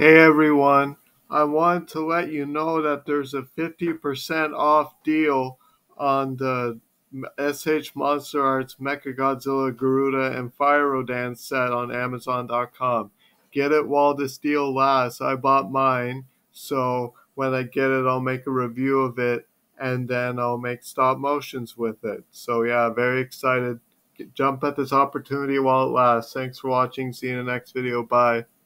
Hey everyone, I wanted to let you know that there's a 50% off deal on the SH Monster Arts MechaGodzilla, Garuda, and Fire Rodan set on Amazon.com. Get it while this deal lasts. I bought mine, so when I get it, I'll make a review of it and then I'll make stop motions with it. So, yeah, very excited. Jump at this opportunity while it lasts. Thanks for watching. See you in the next video. Bye.